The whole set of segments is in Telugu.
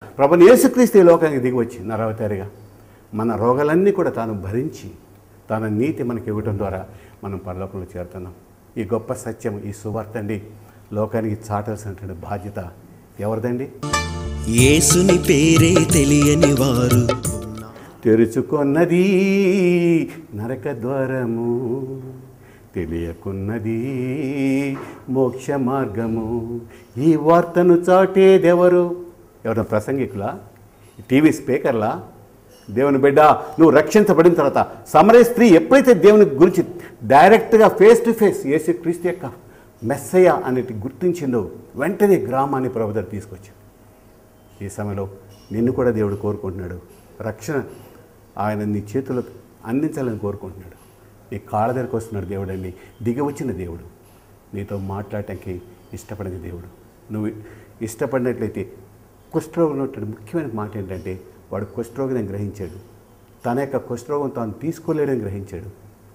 ప్రభుని యేసుక్రీస్తు ఈ లోకానికి దిగి వచ్చి నరవతారిగా మన రోగాలన్నీ కూడా తాను భరించి తన నీతి మనకి ఇవ్వటం ద్వారా మనం పరలోకంలో చేరుతున్నాం. ఈ గొప్ప సత్యం, ఈ సువార్త అండి లోకానికి చాటాల్సినటువంటి బాధ్యత ఎవరిదండి? యేసుని పేరే తెలియని వారు తెరుచుకున్నది నరక ద్వారము, తెలియకున్నది మోక్ష మార్గము. ఈ వార్తను చాటేదెవరు? ఎవరైనా ప్రసంగికులా, టీవీ స్పీకర్లా? దేవుని బిడ్డ, నువ్వు రక్షించబడిన తర్వాత సమరయ స్త్రీ ఎప్పుడైతే దేవుని గురించి డైరెక్ట్గా ఫేస్ టు ఫేస్ యేసుక్రీస్తు యొక్క మెస్సయ్య అనేది గుర్తించిందో వెంటనే గ్రామాన్ని ప్రభు దగ్గర తీసుకొచ్చింది. ఈ సమయంలో నిన్ను కూడా దేవుడు కోరుకుంటున్నాడు. రక్షణ ఆయన నీ చేతులకు అందించాలని కోరుకుంటున్నాడు. నీ కాళ్ళ దగ్గరకు వస్తున్నాడు దేవుడు అండి, దిగి వచ్చిన దేవుడు, నీతో మాట్లాడటానికి ఇష్టపడిన దేవుడు. నువ్వు ఇష్టపడినట్లయితే కుష్ఠరోగం ఉన్నటువంటి ముఖ్యమైన మాట ఏంటంటే వాడు కుష్ఠరోగిని గ్రహించాడు, తన యొక్క కుష్ఠరోగం తాను తీసుకోలేడని గ్రహించాడు.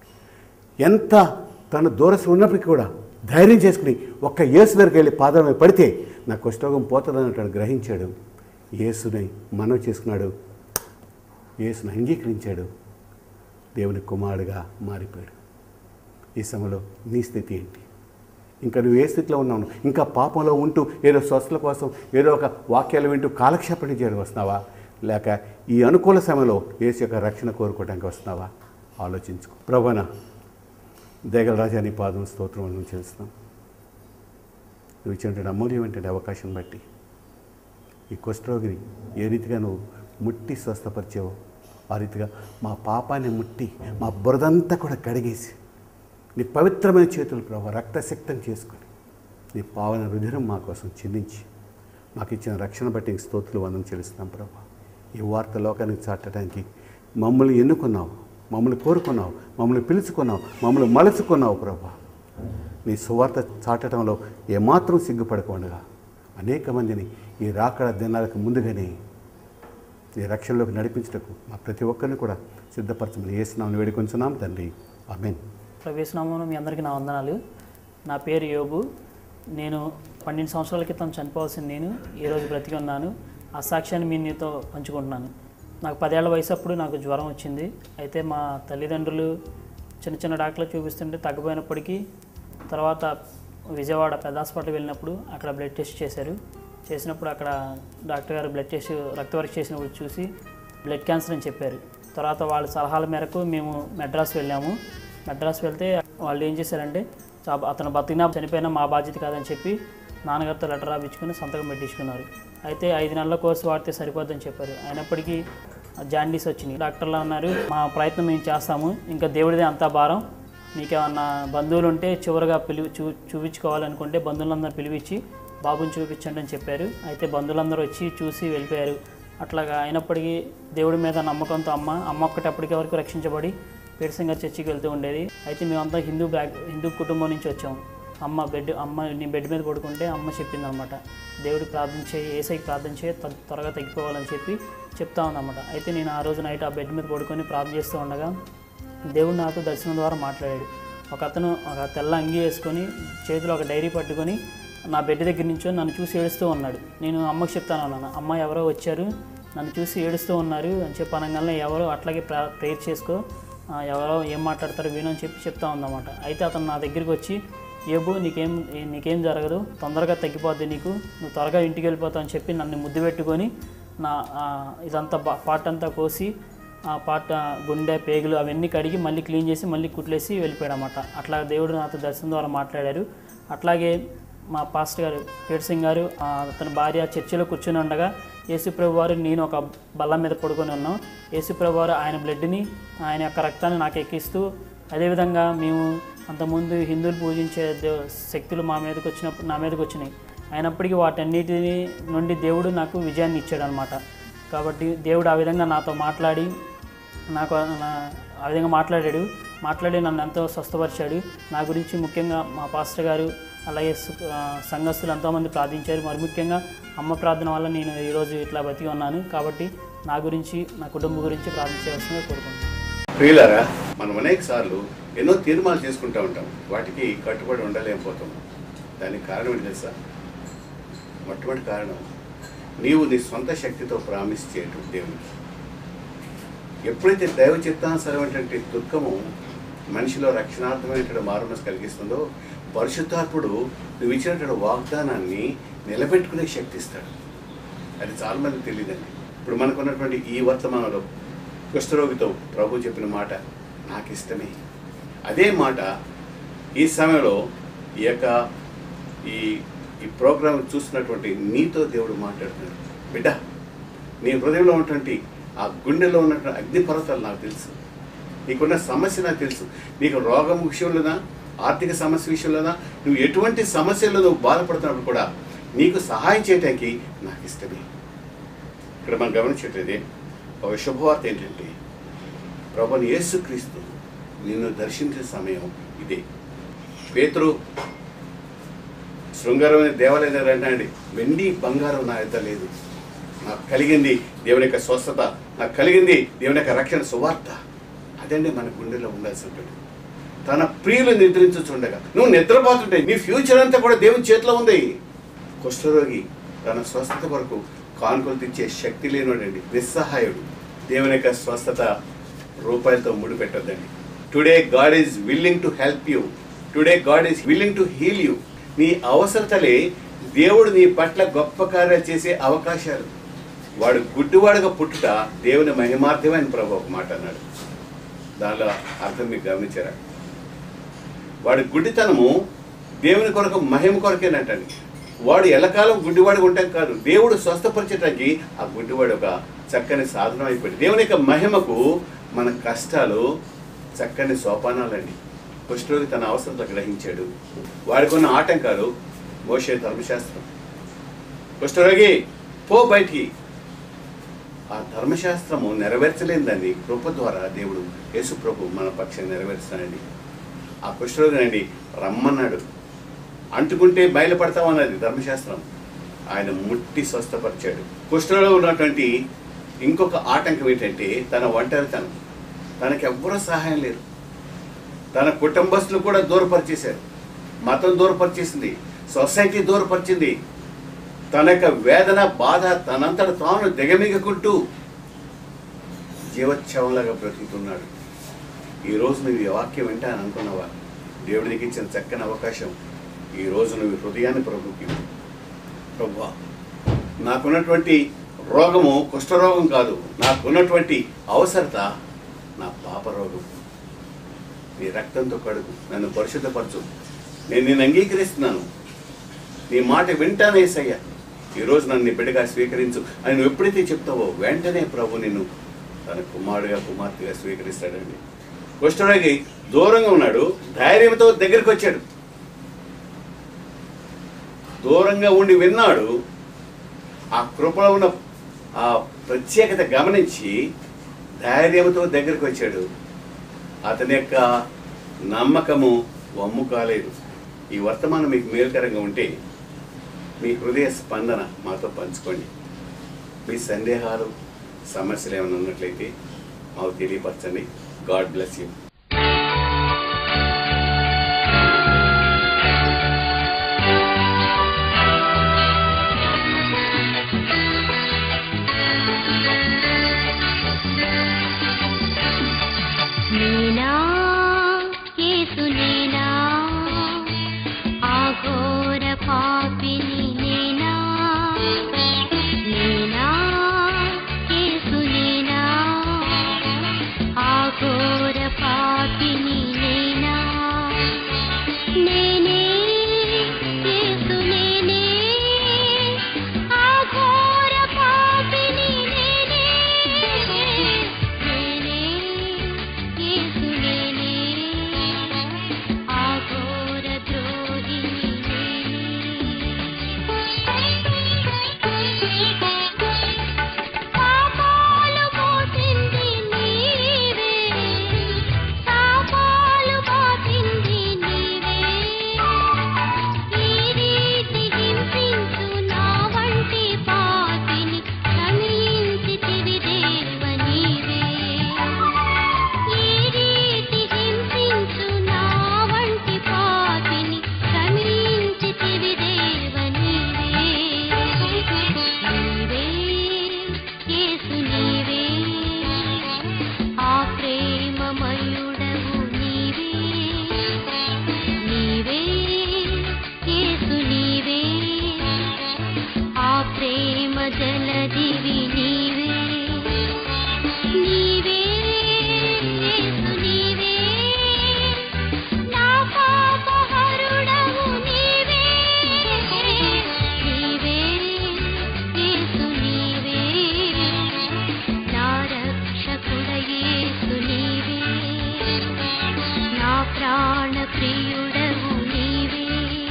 ఎంత తను దూరస్థ ఉన్నప్పటికీ కూడా ధైర్యం చేసుకుని ఒక్క యేసు దగ్గరికి వెళ్ళి పాదం మీద పడితే నా కుష్ఠరోగం పోతుందన్నట్టు గ్రహించాడు. యేసుని మనవి చేసుకున్నాడు, యేసుని అంగీకరించాడు, దేవుని కుమారుడిగా మారిపోయాడు. ఈ సమయంలో నీ స్థితి ఏంటి? ఇంకా నువ్వు ఏ స్థితిలో ఉన్నావు? ఇంకా పాపంలో ఉంటూ ఏదో స్వస్థల కోసం ఏదో ఒక వాక్యాలు వింటూ కాలక్షేపణ చేయడం వస్తున్నావా? లేక ఈ అనుకూల సమయంలో యేసు యొక్క రక్షణ కోరుకోవడానికి వస్తున్నావా? ఆలోచించుకో. ప్రభువా, దేగల రాజా నీ పాదం స్తోత్రం నుంచి చేస్తున్నాం. నువ్వు ఇచ్చినటువంటి అమూల్యమైనటువంటి అవకాశం బట్టి ఈ కుష్ఠరోగిని ఏ రీతిగా నువ్వు ముట్టి స్వస్థపరిచావో ఆ రీతిగా మా పాపాన్ని ముట్టి మా బురదంతా కూడా కడిగేసి నీ పవిత్రమైన చేతులు ప్రభు రక్తశక్తం చేసుకొని నీ పావన రుధిరం మా కోసం చిందించి మాకు ఇచ్చిన రక్షణ బట్టి స్తోత్రులు వందనం చెల్లిస్తున్నాం ప్రభు. ఈ వార్త లోకానికి చాటడానికి మమ్మల్ని ఎన్నుకున్నావు, మమ్మల్ని కోరుకున్నావు, మమ్మల్ని పిలుచుకున్నావు, మమ్మల్ని మలుచుకున్నావు ప్రభు. నీ సువార్త చాటడంలో ఏమాత్రం సిగ్గుపడకుండా అనేక మందిని ఈ రాకడ దినాలకు ముందుగానే ఈ రక్షణలోకి నడిపించటకు మా ప్రతి ఒక్కరిని కూడా సిద్ధపరచమని యేసునామమున వేడుకొంచున్నాం తండ్రి, ఆమేన్. ప్రవేశనామమున మీ అందరికీ నా వందనాలు. నా పేరు యోబు. నేను 12 సంవత్సరాల క్రితం చనిపోవాల్సిన నేను ఈరోజు బ్రతికి ఉన్నాను. ఆ సాక్ష్యాన్ని మీ నీతో పంచుకుంటున్నాను. నాకు 10 ఏళ్ల వయసు అప్పుడు నాకు జ్వరం వచ్చింది. అయితే మా తల్లిదండ్రులు చిన్న చిన్న డాక్టర్లు చూపిస్తుంటే తగ్గిపోయినప్పటికీ తర్వాత విజయవాడ పెద్ద హాస్పిటల్కి వెళ్ళినప్పుడు అక్కడ బ్లడ్ టెస్ట్ చేసినప్పుడు అక్కడ డాక్టర్ గారు బ్లడ్ టెస్ట్ రక్త పరీక్ష చేసినప్పుడు చూసి బ్లడ్ క్యాన్సర్ అని చెప్పారు. తర్వాత వాళ్ళ సలహాల మేరకు మేము మెడ్రాస్ వెళ్ళాము. మెడ్రాస్ వెళ్తే వాళ్ళు ఏం చేశారంటే అతను బతికినా చనిపోయినా మా బాధ్యత కాదని చెప్పి నాన్నగారితో లెటర్ రాపించుకుని సంతకం పెట్టించుకున్నారు. అయితే 5 నెలల కోర్సు వాడితే సరిపోద్దని చెప్పారు. అయినప్పటికీ జాండీస్ వచ్చినాయి. డాక్టర్లు అన్నారు, మా ప్రయత్నం మేము చేస్తాము, ఇంకా దేవుడిదే అంతా భారం, మీకేమన్నా బంధువులు ఉంటే చివరిగా చూపించుకోవాలనుకుంటే బంధువులందరూ పిలిపించి బాబుని చూపించండి అని చెప్పారు. అయితే బంధువులందరూ వచ్చి చూసి వెళ్ళిపోయారు. అట్లాగా అయినప్పటికీ దేవుడి మీద నమ్మకంతో అమ్మ ఒక్కటప్పటికి వరకు రక్షించబడి పేర్సింగర్ చర్చికి వెళ్తూ ఉండేది. అయితే మేమంతా హిందూ కుటుంబం నుంచి వచ్చాము. అమ్మ నీ బెడ్ మీద పడుకుంటే అమ్మ చెప్పింది అనమాట, దేవుడికి ప్రార్థన చేయి, ఏసైకి ప్రార్థన చేయి, త్వరగా తగ్గిపోవాలని చెప్తా ఉందన్నమాట. అయితే నేను ఆ రోజు నైట్ ఆ బెడ్ మీద పడుకొని ప్రార్థన చేస్తూ ఉండగా దేవుడు నాతో దర్శనం ద్వారా మాట్లాడాడు. ఒక తెల్ల అంగి వేసుకొని చేతిలో ఒక డైరీ పట్టుకొని నా బెడ్ దగ్గర నుంచో నన్ను చూసి ఏడుస్తూ ఉన్నాడు. నేను అమ్మకి చెప్తాను అన్నాను, అమ్మ ఎవరో వచ్చారు నన్ను చూసి ఏడుస్తూ ఉన్నారు అని చెప్పి అనగానే ఎవరో అట్లాగే ప్రేయర్ చేసుకో, ఎవరో ఏం మాట్లాడతారో విను అని చెప్తా ఉందన్నమాట. అయితే అతను నా దగ్గరికి వచ్చి, ఏబో నీకేం జరగదు, తొందరగా తగ్గిపోద్ది, నువ్వు త్వరగా ఇంటికి వెళ్ళిపోతావు అని చెప్పి నన్ను ముద్దు పెట్టుకొని నా ఇదంతా పార్ట్ అంతా కోసి ఆ పార్ట్ గుండె పేగులు అవన్నీ కడిగి మళ్ళీ క్లీన్ చేసి మళ్ళీ కుట్లేసి వెళ్ళిపోయాడు అన్నమాట. అట్లా దేవుడు నాతో దర్శనం ద్వారా మాట్లాడారు. అట్లాగే మా పాస్టర్ గారు పేట్ సింగ్ గారు అతని భార్య చర్చిలో కూర్చొని ఉండగా యేసుప్రభు వారు నేను ఒక బల్ల మీద పడుకొని ఉన్నాం. యేసుప్రభు వారు ఆయన బ్లడ్ని ఆయన యొక్క రక్తాన్ని నాకు ఎక్కిస్తూ, అదేవిధంగా మేము అంతకుముందు హిందువులు పూజించే శక్తులు నా మీదకి వచ్చినాయి. అయినప్పటికీ వాటన్నిటిని నుండి దేవుడు నాకు విజయాన్ని ఇచ్చాడు అనమాట. కాబట్టి దేవుడు ఆ విధంగా నాతో మాట్లాడి ఆ విధంగా మాట్లాడి నన్ను ఎంతో స్వస్థపరిచాడు. నా గురించి ముఖ్యంగా మా పాస్టర్ గారు అలాగే సంఘస్థులు ఎంతోమంది ప్రార్థించారు. మరి ముఖ్యంగా అమ్మ ప్రార్థన వల్ల నేను ఈరోజు ఇట్లా బతికి ఉన్నాను. కాబట్టి నా గురించి, నా కుటుంబం గురించి ప్రార్థించవలసిందిగా కోరుకుంటున్నాను. ప్రియులారా, మనం అనేక సార్లు ఎన్నో తీర్మానాలు చేసుకుంటూ ఉంటాం, వాటికి కట్టుబడి ఉండలేకపోతాం. దానికి కారణం ఏంటి తెలుసా? మొట్టమొదటి కారణం నీవు నీ సొంత శక్తితో ప్రామిస్ చేయటం దేవునికి. ఎప్పుడైతే దైవ చిత్తానుసారమైనటువంటి దుఃఖము మనిషిలో రక్షణార్థమైనటువంటి మారుమనసు కలిగిస్తుందో పరిశుద్ధాత్ముడు నువ్వు ఇచ్చినటువంటి వాగ్దానాన్ని నిలబెట్టుకునే శక్తి ఇస్తాడు. అది చాలామందికి తెలియదండి. ఇప్పుడు మనకున్నటువంటి ఈ వర్తమానంలో కుష్ఠరోగితో ప్రభు చెప్పిన మాట నాకు ఇష్టమే. అదే మాట ఈ సమయంలో ఈ యొక్క ఈ ప్రోగ్రాం చూస్తున్నటువంటి నీతో దేవుడు మాట్లాడుతున్నాడు. బిడ్డ, నీ హృదయంలో ఉన్నటువంటి ఆ గుండెలో ఉన్నటువంటి అగ్నిపర్వతాలు నాకు తెలుసు. నీకున్న సమస్య నాకు తెలుసు. నీకు రోగం విషయంలోనా, ఆర్థిక సమస్య విషయంలోనా, నువ్వు ఎటువంటి సమస్యల్లో నువ్వు బాధపడుతున్నప్పుడు కూడా నీకు సహాయం చేయడానికి నాకు ఇష్టమే. ఇక్కడ మనం గమనించేది ఒక శుభవార్త ఏంటంటే ప్రభువైన యేసుక్రీస్తు నిన్ను దర్శించే సమయం ఇదే. పేతురు శృంగారమైన దేవాలయం దగ్గర అంటాడండి, వెండి బంగారం నా యొద్ద లేదు, నాకు కలిగింది దేవుని యొక్క స్వస్థత, నాకు కలిగింది దేవుని యొక్క రక్షణ సువార్త. అదండి మన గుండెలో ఉండాల్సింటాడు. తన ప్రియులు నిద్రించుచుండగా నువ్వు నిద్రపోతుంటే నీ ఫ్యూచర్ అంతా కూడా దేవుని చేతిలో ఉంది. కుష్ఠరోగి తన స్వస్థత కొరకు కానుకలు తెచ్చే శక్తి లేనివాడండి, నిస్సహాయుడు. దేవుని యొక్క స్వస్థత రూపాయలతో ముడిపెట్టొద్దండి. Today God is willing to help you. Today God is willing to heal you. నీ అవసరతలే దేవుడు నీ పట్ల గొప్ప కార్యాలు చేసే అవకాశాలు. వాడు గుడ్డివాడుగా పుట్టుట దేవుని మహిమార్థమైన ప్రభు ఒక మాట అన్నాడు. దానిలో అర్థం మీకు గమనించారా? వాడి గుడ్డితనము దేవుని కొరకు మహిమ కొరకేనంటండి. వాడు ఎల్లకాలం గుడ్డివాడుగా ఉంటాం కాదు, దేవుడు స్వస్థపరిచడానికి ఆ గుడ్డివాడు ఒక చక్కని సాధనం అయిపోయింది. దేవుని యొక్క మహిమకు మన కష్టాలు చక్కని సోపానాలండి. కుష్ఠరోగి తన అవసరంతో గ్రహించాడు. వాడికి ఉన్న ఆటంకాలు మోషే ధర్మశాస్త్రం. కుష్ఠరోగి పో బయటికి. ఆ ధర్మశాస్త్రము నెరవేర్చలేని దాన్ని కృప ద్వారా దేవుడు యేసు ప్రభు మన పక్షాన్ని నెరవేరుస్తానండి. ఆ కుష్ఠరోగినండి రమ్మన్నాడు. అంటుకుంటే బయలుపడతామన్నది ధర్మశాస్త్రం. ఆయన ముట్టి స్వస్థపరిచాడు. కుష్ఠరోగిలో ఉన్నటువంటి ఇంకొక ఆటంకం ఏంటంటే తన ఒంటరితనం. తనకెవ్వరూ సహాయం లేరు. తన కుటుంబస్తులు కూడా దూరపరిచేశారు. మతం దూరపరిచేసింది, సొసైటీ దూరపరిచింది. తన యొక్క వేదన బాధ తనంతట తాను దిగమిగకుంటూ జీవోత్సవంలాగా బ్రతుకుతున్నాడు. ఈరోజు నువ్వు ఈ వాక్యం వింటాను అనుకున్నావా? దేవుడు నీకు ఇచ్చిన చక్కని అవకాశం. ఈరోజు నువ్వు హృదయాన్ని ప్రభుకి, ప్రభువా నాకున్నటువంటి రోగము కుష్ఠరోగం కాదు, నాకున్నటువంటి అవసరత నా పాప రోగం. నీ రక్తంతో కడుగు, నన్ను పరిశుద్ధపరచు, నేను నిన్ను అంగీకరిస్తున్నాను, నీ మాట వింటాను యేసయ్య, ఈరోజు నన్ను నీ బిడ్డగా స్వీకరించు అని నువ్వు ఎప్పుడైతే చెప్తావో వెంటనే ప్రభు నిన్ను తన కుమారుడిగా కుమార్తెగా స్వీకరిస్తాడండి. కుష్ఠరోగి దూరంగా ఉన్నాడు, ధైర్యంతో దగ్గరికి వచ్చాడు. దూరంగా ఉండి విన్నాడు. ఆ కృపలో ఉన్న ఆ ప్రత్యేకత గమనించి ధైర్యంతో దగ్గరికి వచ్చాడు. అతని యొక్క నమ్మకము వమ్ము కాలేదు. ఈ వర్తమానం మీకు మేలుకరంగా ఉంటే మీ హృదయ స్పందన మాతో పంచుకోండి. మీ సందేహాలు సమస్యలు ఏమైనా ఉన్నట్లయితే మాకు తెలియపరచండి. God bless you. ఘోర దివి నీవే నీవే యేసు నీవే నా పాపహరుడవు నీవే నీవే యేసు నీవే నా రక్షకుడ యేసు నీవే నా ప్రాణ ప్రియుడవు నీవే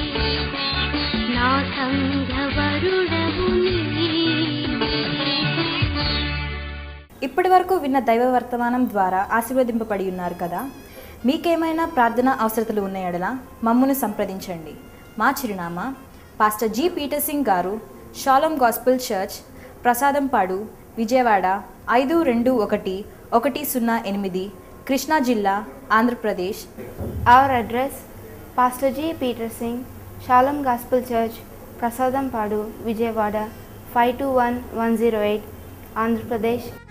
నా సంఘవరుడవు నీవే. ఇప్పటి వరకు విన్న దైవ వర్తమానం ద్వారా ఆశీర్వదింపబడి ఉన్నారు కదా. మీకేమైనా ప్రార్థన అవసరతలు ఉన్న ఎడల మమ్మను సంప్రదించండి. మా చిరునామా పాస్టర్ జి పీటర్ సింగ్ గారు, షాሎም గాస్పుల్ చర్చ్, ప్రసాదంపాడు, విజయవాడ 521108, కృష్ణా జిల్లా, Andhra Pradesh. Our address, Pastor G. Peter Singh, Shalom Gospel Church, Prasadam Padu, Vijayawada 521108, Andhra Pradesh.